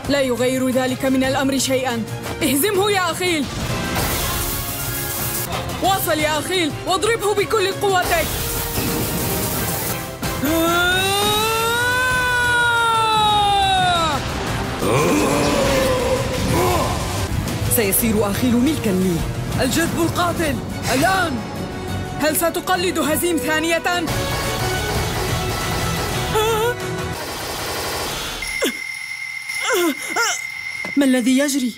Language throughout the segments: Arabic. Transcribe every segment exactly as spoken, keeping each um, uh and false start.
لا يغير ذلك من الأمر شيئا. اهزمه يا أخيل. واصل يا أخيل واضربه بكل قوتك. سيصير أخيل ملكا لي. الجذب القاتل الآن. هل ستقلد هزيم ثانية؟ ما الذي يجري؟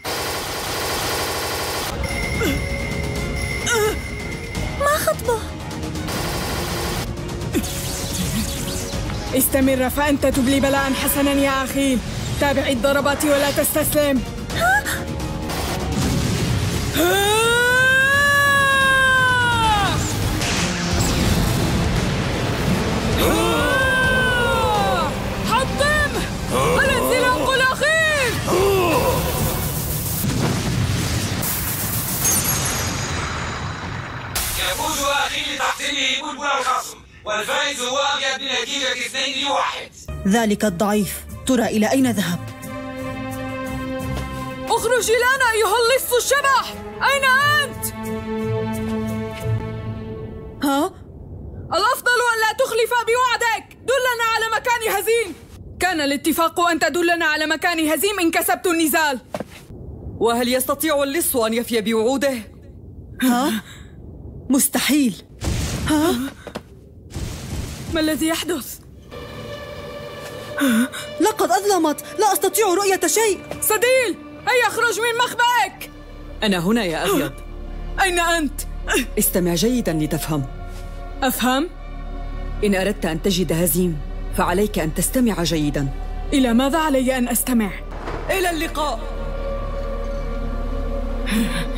ما خطبه؟ استمر فأنت تبلي بلاء حسنا يا أخيل. تابع الضربات ولا تستسلم. حطم الانزلاق الأخير. يفوز أخيل لتحطيمه بلبل الخصم، والفائز هو أبيض بنتيجة اثنين لواحد. ذلك الضعيف ترى إلى أين ذهب؟ اخرج الآن أيها اللص الشبح. أين أنت؟ ها؟ الأفضل أن لا تخلف بوعدك. دلنا على مكان هزيم. كان الاتفاق أن تدلنا على مكان هزيم إن كسبت النزال. وهل يستطيع اللص أن يفي بوعوده؟ ها؟ مستحيل. ها؟ ما الذي يحدث؟ لقد أظلمت، لا أستطيع رؤية شيء. سديل، هيا اخرج من مخبأك. أنا هنا يا أغلب. أين أنت؟ استمع جيدا لتفهم. أفهم؟ إن أردت أن تجد هزيم فعليك أن تستمع جيدا. إلى ماذا علي أن أستمع؟ إلى اللقاء.